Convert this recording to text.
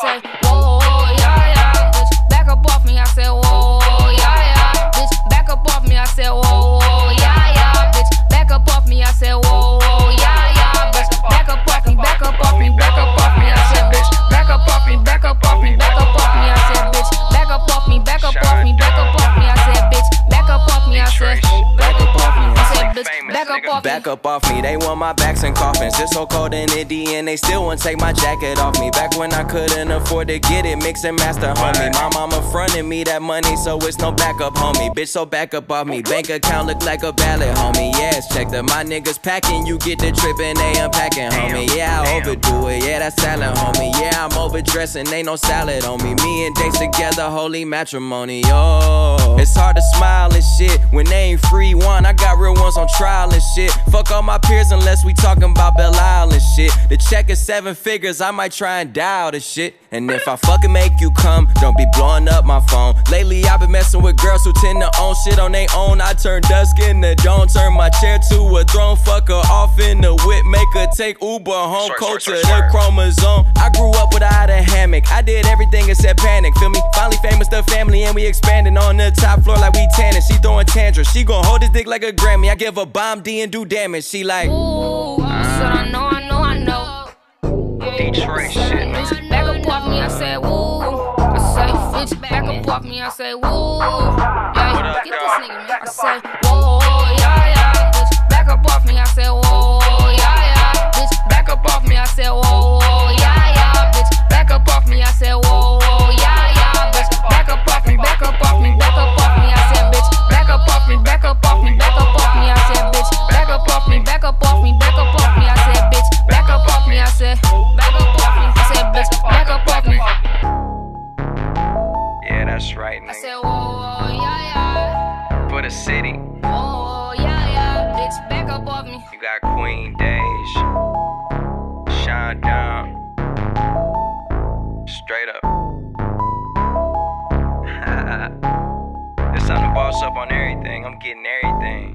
say, whoa, yeah, yeah, bitch, back up off me. I said, whoa, yeah, yeah, bitch, back up off me. I said, whoa, yeah, yeah, bitch, back up off me. I said, whoa, yeah, yeah, bitch, back up off me, back up off me, back up off me. I said, bitch, back up off me, back up off me, back up off me. I said, bitch, back up off me, back up off me, back up off me. I said, bitch, back up off me. I said, back up off me. I said, bitch, back up off me. Back up off me. They want my backs and coffins. It's so cold in Indy and they still won't take my jacket off me. Back when I couldn't afford to get it, mix and master, homie. My mama fronted me that money, so it's no backup, homie. Bitch, so back up off me. Bank account look like a ballot, homie. Yes, check that my niggas packing. You get the trip and they unpacking, homie. Yeah, I overdo it. Yeah, that's salad, homie. Yeah, I'm overdressing. Ain't no salad on me. Me and Dates together, holy matrimony. Oh, it's hard to smile and shit when they ain't free one. I got real ones on trial and shit. Fuck all my peers unless we talking about Belle Isle and shit. The check is 7 figures. I might try and dial the shit. And if I fucking make you come, don't be blowing up my phone. Lately I've been messing with girls who tend to own shit on they own. I turn dusk in the dawn, turn my chair to a throne. Fuck her off in the whip, make her take Uber home. Cold to the chromosome. I grew up without a hammock. I did everything except panic, feel me? Finally famous, the family, and we expanding on the top floor like we tanning. She throwing tantrums, she gon' hold this dick like a Grammy. I give her bomb D and do damage. She like, ooh, I know. Detroit shit, man. Bitch, back up off me, I said, woo. I say, bitch, back up off me, I say, woo. Yeah, get this nigga, man. I say, whoa, yeah, yeah. Bitch, back up off me, I say, whoa, yeah, yeah. Bitch, back up off me, I say, whoa, yeah, yeah. Bitch, back up off me, I say, whoa, yeah, yeah. Bitch, back up off me, back up off me, back up off me. I said, bitch, back up off me, back up off me, back up off me. I said, bitch, back up off me, back up off me, back up off me. I said, bitch, back up off me. I said, back up off me. I said, bitch, back up off me. Yeah, that's right, nigga. I said, whoa, yeah, yeah. For the city. Oh, yeah, yeah. Bitch, back up off me. You got Queen Days, Shine Down, straight up. It's time to boss up on everything. I'm getting everything.